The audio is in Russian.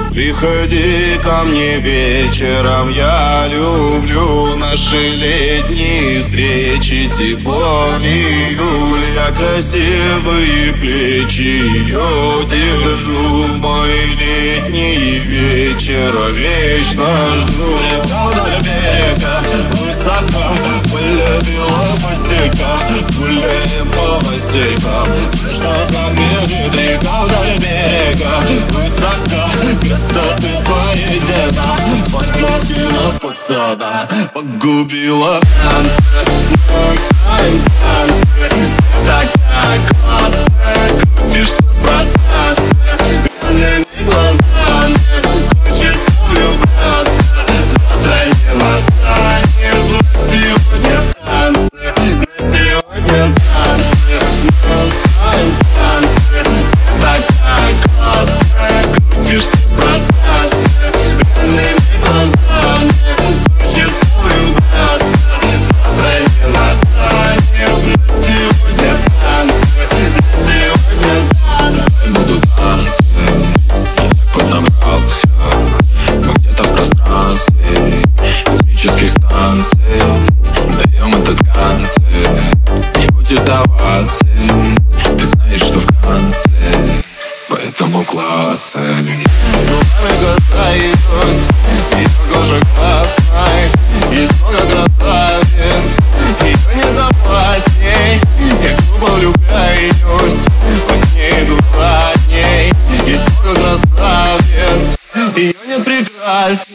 Приходи ко мне вечером, я люблю наши летние встречи. Тепло, июль, я красивые плечи ее держу. Мои летние вечера вечно жду. Река вдоль берега, высока, полюбила Босяка. Гуляем по василькам, слышно, как бежит река вдоль берега. Высока, красоты твоей деда, погубила пацана, погубила. Танцы, мы устроим танцы, такая классная, крутишься в пространстве, пьяными глазами, хочется влюбляться. Завтра не настанет, но сегодня танцы, на сегодня танцы, мы устроим танцы, такая классная, крутишься в пространстве, пьяными глазами, хочется влюбляться. Завтра не настанет, но сегодня танцы, на сегодня танцы. Буду танцы, я так поднабрался. Мы где-то в пространстве космических станций. Даем этот концерт, не будет оваций. Ты знаешь, что в конце, поэтому клацай. Руками касаюсь, ее кожа классной, есть много красавиц, ее не опасней. Я глупо влюбляюсь, во сне иду за ней. Есть много красавиц, ее нет прекрасней.